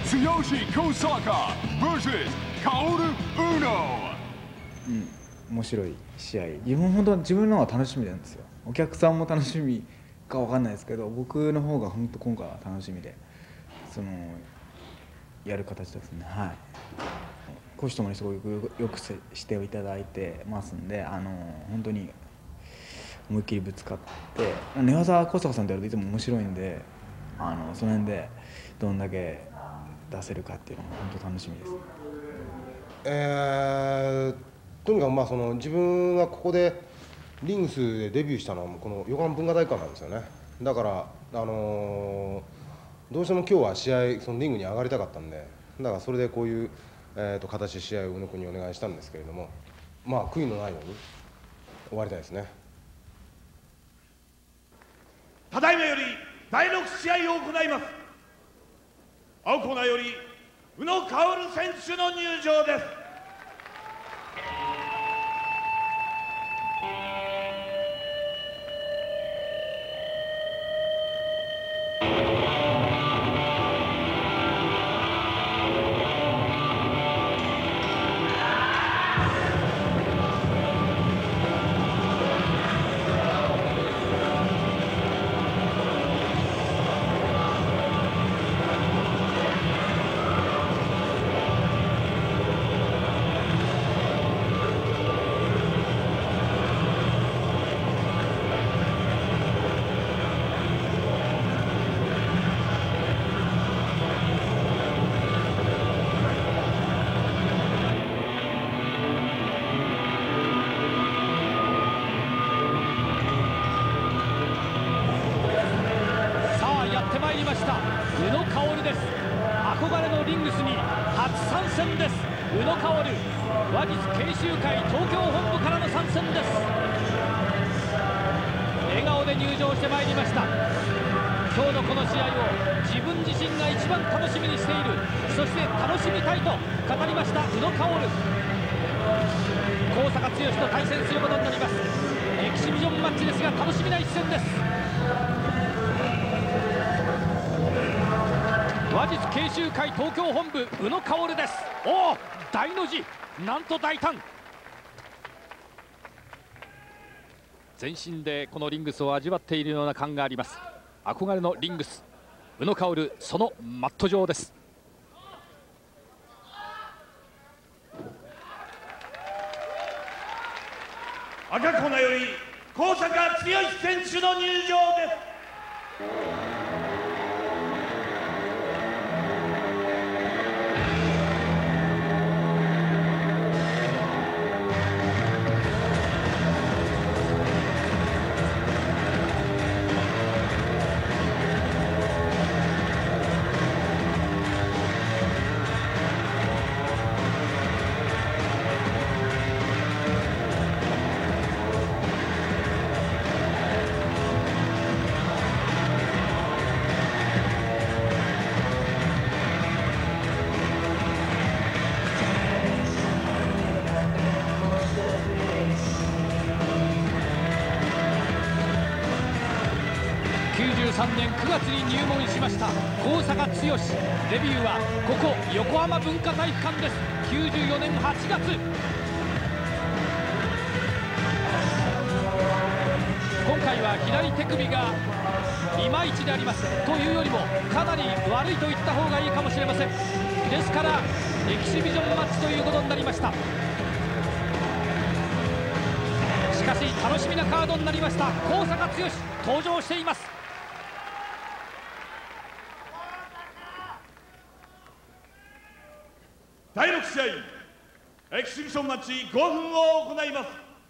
Tsuyoshi Kohsaka vs Caol Uno。 面白い試合、本当は自分の方が楽しみなんですよ。お客さんも楽しみかわかんないですけど、僕の方が本当今回は楽しみで、やる形ですね。はい。コーチともにすごいよくしていただいてますんで、本当に思いっきりぶつかって、寝技小坂さんとやるといつも面白いんで、その辺でどんだけ出せるかっていうのが本当楽しみです。 とにかく自分がここでリングスでデビューしたのはこの横浜文化体育館なんですよね。だからどうしても今日は試合そのリングに上がりたかったんで、だからそれでこういう、形で試合を宇野君にお願いしたんですけれども、悔いのないように終わりたいですね。 ただいまより第6試合を行います。青コーナーより宇野薫選手の入場です。 参りました宇野薫です。憧れのリングスに初参戦です。宇野薫、話術研修会東京本部からの参戦です。笑顔で入場してまいりました。今日のこの試合を自分自身が一番楽しみにしている、そして楽しみたいと語りました宇野薫。高坂剛と対戦することになります。エキシビジョンマッチですが楽しみな一戦です。話術研修会東京本部宇野薫です。おお、大の字、なんと大胆。全身でこのリングスを味わっているような感があります。憧れのリングス、宇野薫、そのマット上です。 赤コーナーより高坂剛選手の入場です。 93年9月に入門しました高坂剛。デビューはここ横浜文化体育館です。94年8月。今回は左手首がいまいちであります。というよりもかなり悪いと言った方がいいかもしれません。ですからエキシビジョンマッチということになりました。しかし楽しみなカードになりました。高坂剛登場しています。 第6試合エキシビションマッチ5分を行います。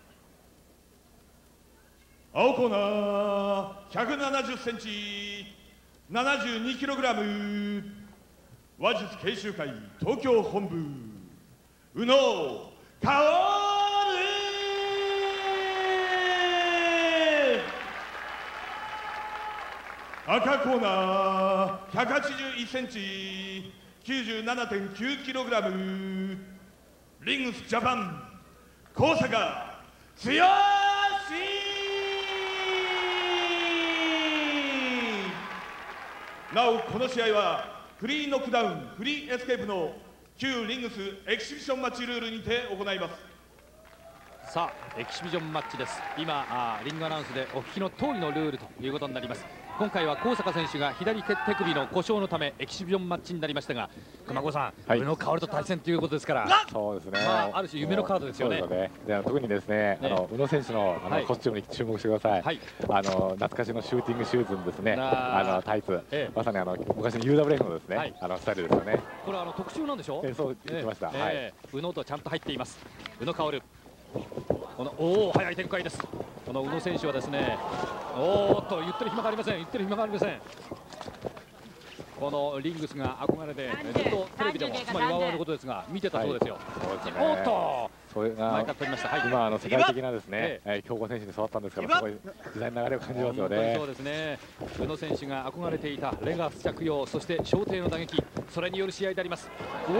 青コーナー170センチ72キログラム、話術研修会東京本部宇野薫。赤コーナー181センチ97.9キログラム、リングスジャパン高坂剛。なおこの試合はフリーノックダウンフリーエスケープの旧リングスエキシビションマッチルールにて行います。 さあエキシビジョンマッチです。今リングアナウンスでお聞きの通りのルールということになります。今回は高坂選手が左手首の故障のためエキシビジョンマッチになりましたが、熊越さん、宇野薫と対戦ということですから、 そうですね、 ある種夢のカードですよね。 で特にですね、宇野選手のコスチュームに注目してください。懐かしのシューティングシューズにですね、タイツ、まさに昔の UWF のですね、スタイルですよね。 これ特注なんでしょ？ そう言ってました。 宇野とちゃんと入っています。宇野薫。この速い展開です。この宇野選手はですね、言ってる暇がありません。言ってる暇がありません。このリングスが憧れでずっとテレビでも、つまりワーワーのことですが見てたそうですよ。それが前から取りました。 今世界的なですね強豪選手に育ったんですから、すごい時代の流れを感じますよね。 そうですね。宇野選手が憧れていたレガス着用、そして小艇の打撃、それによる試合であります。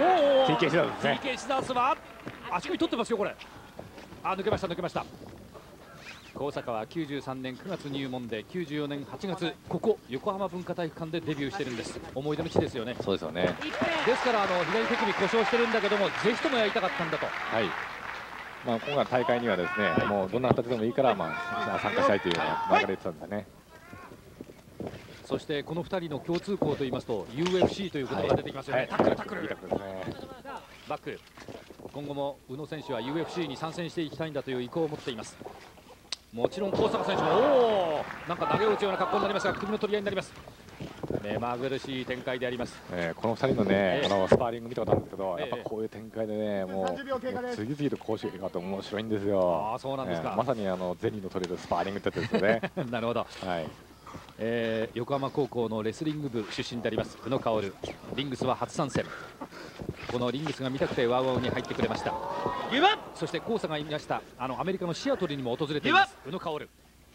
TK シザーズですね。 TK シザーズは足首取ってますよこれ。抜けました抜けました。高坂は93年9月入門で94年8月ここ横浜文化体育館でデビューしてるんです。思い出の地ですよね。 そうですよね。 ですから左手首故障してるんだけども、ぜひともやりたかったんだと。 はい。今回の大会にはですね、もうどんな形でもいいから参加したいというような流れで言ってたんですね。 そしてこの2人の共通項といいますと UFC という言葉が出てきますよね。タックルタックル。バック。今後も宇野選手は UFC に参戦していきたいんだという意向を持っています。もちろん高坂選手もなんか投げ落ちような格好になりますが、首の取り合いになります。目まぐるしい展開であります。 この2人のね、スパーリング見たことあるんですけど、やっぱこういう展開でね、もう次々と攻守があって面白いんですよ。 あ、そうなんですか。 まさにゼニーの取れるスパーリングってやつですよね。 なるほど。 はい。 横浜高校のレスリング部出身であります宇野薫。リングスは初参戦。このリングスが見たくてワウワウに入ってくれました。そして高坂がいましたアメリカのシアトルにも訪れています宇野薫。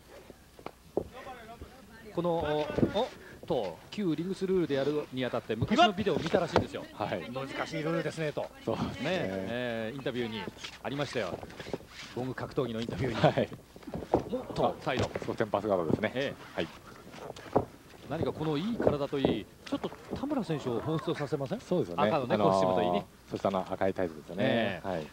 この旧リングスルールでやるにあたって昔のビデオを見たらしいんですよ。難しいルールですねと。 そうですね。 インタビューにありましたよ。ゴム格闘技のインタビューに。もっとサイド。 そうテンパスガードですね。はい。 何かこのいい体といい、ちょっと田村選手を放出させません？ そうですよね。 赤のねコスチュームといいね。 そして赤いタイツですよね。はい。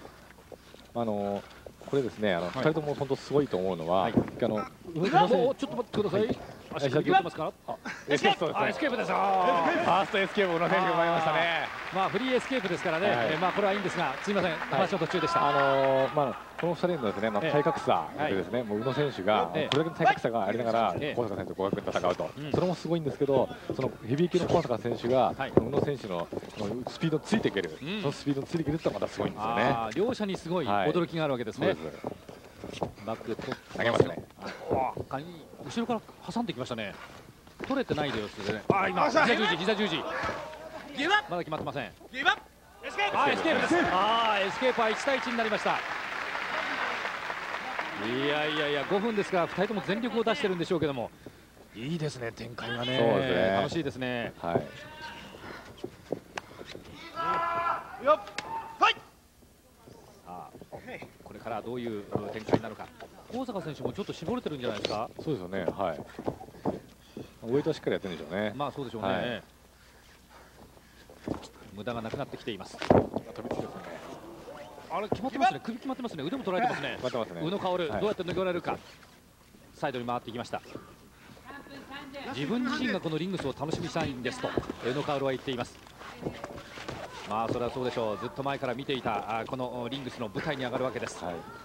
これですね、2人とも本当すごいと思うのは、ちょっと待ってください。足が出てますから。 エスケープです。 エスケープです。ファーストエスケープ、宇野選手が生まれましたね。 フリーエスケープですからね。これはいいんですが、すみません、話の途中でした。 この2人のですね、体格差でですね、もう宇野選手がこれだけの体格差がありながら高坂選手と互角に戦うと、それもすごいんですけど、そのヘビー級の高坂選手が宇野選手のスピードについていける、そのスピードについていけるってのがまたすごいんですよね。 両者にすごい驚きがあるわけですね。バックと投げますね。 後ろから挟んできましたね。取れてないでようでね。今膝十字。まだ決まってません。エスケープです。エスケープは1対1になりました。いや5分ですから2人とも全力を出してるんでしょうけども、いいですね展開がね。楽しいですね。はい。これからどういう展開になるか。高坂選手もちょっと絞れてるんじゃないですか。 そうですよね。はい。ウェイトはしっかりやってるんでしょうね。 そうでしょうね。無駄がなくなってきています。 飛びつきですね。 あれ決まってますね。首決まってますね。腕も取られてますね。宇野薫、どうやって抜けられるか。サイドに回っていきました。自分自身がこのリングスを楽しみにしたいんですと宇野薫は言っています。それはそうでしょう。ずっと前から見ていたこのリングスの舞台に上がるわけです。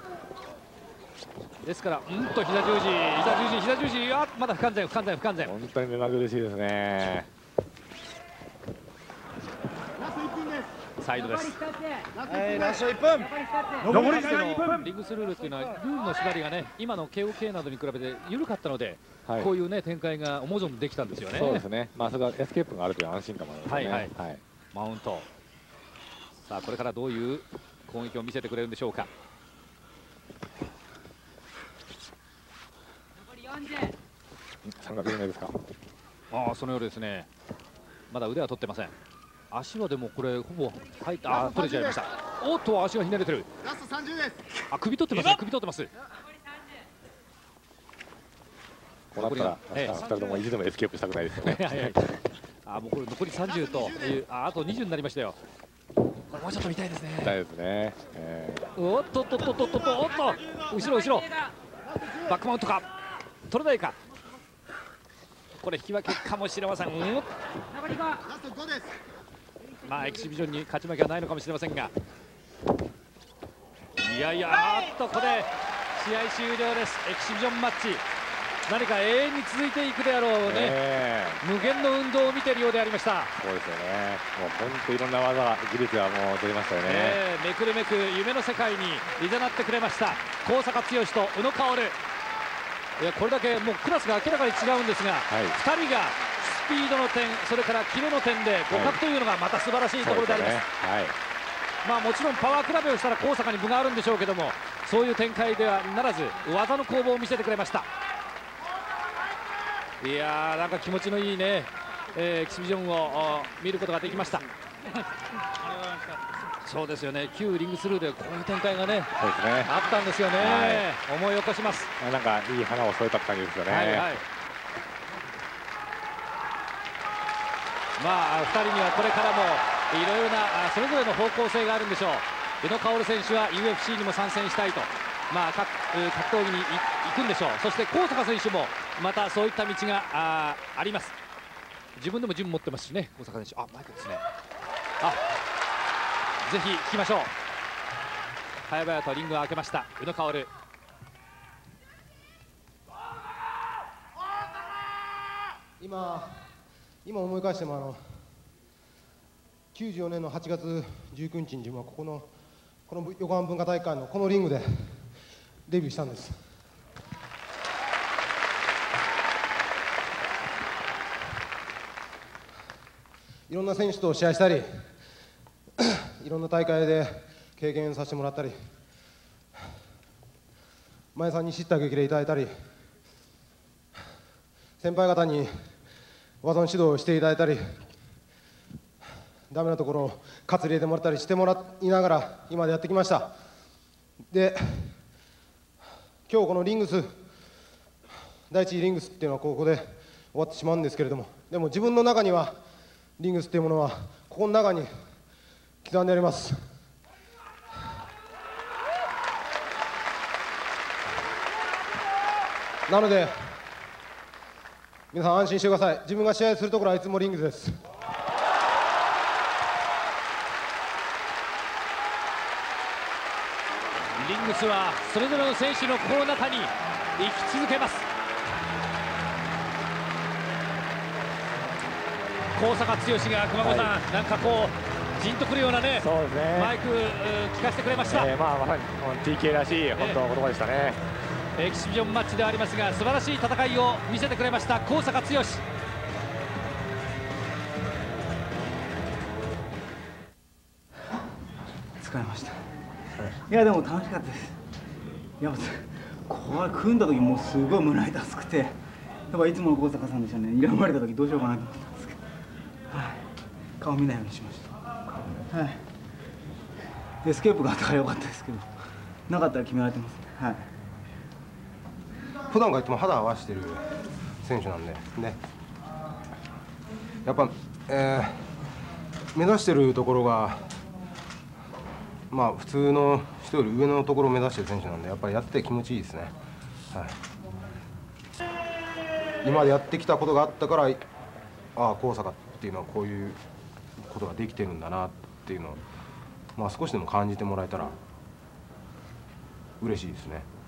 ですから膝十字まだ不完全。 本当に目まぐるしいですね。 サイドです。 ラスト1分。 残り1分。リングスルールっていうのはルールの縛りがね、今の KOK などに比べて緩かったので、こういうね展開が思う存分できたんですよね。 そうですね。それはエスケープがあるという安心感もありますね。 マウント。さあこれからどういう攻撃を見せてくれるんでしょうか。 3月目ですか。 そのようですね。まだ腕は取ってません。足はでもこれほぼ入った取れちゃいました。足がひねれてる。 ラスト30です。 首取ってます。首取ってます。 こうなったら2人とも意地でもエスケープしたくないですよね。 もうこれ残り30というあと20になりましたよ。これもうちょっと見たいですね。 見たいですね。 おっとっとっとっとっとっとおっと後ろ後ろバックマウントか取れないか。これ引き分けかもしれません。まあエキシビジョンに勝ち負けはないのかもしれませんが、いやいやここで試合終了です。エキシビジョンマッチ、何か永遠に続いていくであろうね、無限の運動を見ているようでありました。 そうですよね。もう本当いろんな技技術がもう出てましたよね。 めくるめく夢の世界に誘ってくれました高坂剛と宇野薫。いやこれだけもうクラスが明らかに違うんですが、2人がスピードの点、それからキレの点で互角というのがまた素晴らしいところであります。まあもちろんパワー比べをしたら高坂に分があるんでしょうけども、そういう展開ではならず技の攻防を見せてくれました。いやーなんか気持ちのいいね、エキシビジョンを見ることができました。そうですよね、旧リングスルーでこういう展開がね、あったんですよね、思い起こします。 なんかいい花を添えた感じですよね。 まあ2人にはこれからもいろいろなそれぞれの方向性があるんでしょう。宇野薫選手は UFC にも参戦したいと、まあ格闘技に行くんでしょう。そして高坂選手もまたそういった道があります。自分でも順持ってますしね、高坂選手。マイクですね。ぜひ聞きましょう。早々とリングを開けました宇野薫。 今思い返しても94年の8月19日に自分はこの横浜文化大会のこのリングでデビューしたんです。いろんな選手と試合したりいろんな大会で経験させてもらったり、前さんに叱咤激励いただいたり、先輩方に技の指導をしていただいたり、ダメなところを喝入れてもらったりしてもらいながら今までやってきました。で今日このリングス第一リングスっていうのはここで終わってしまうんですけれども、でも自分の中にはリングスっていうものはここの中に刻んであります。なので皆さん安心してください。自分が試合するところはいつもリングスです。 リングスはそれぞれの選手の心の中に生き続けます。高坂剛が熊本さん、なんかこうじんとくるようなね、マイク聞かせてくれました。 まあ TK らしい本当の言葉でしたね。 エキシビジョンマッチではありますが素晴らしい戦いを見せてくれました高坂剛。 疲れました。いやでも楽しかったです。いやこれ組んだ時もうすごい胸痛くて、やっぱいつもの高坂さんでしたね。睨まれた時どうしようかなと思ったんですけど、顔見ないようにしました。エスケープがあったから良かったですけど、なかったら決められてますね。 普段からいつも肌を合わせてる選手なんで、やっぱ、目指してるところがまあ普通の人より上のところを目指してる選手なんで、やっぱりやってて気持ちいいですね。今までやってきたことがあったから、高坂っていうのはこういうことができてるんだなっていうのを、少しでも感じてもらえたら嬉しいですね。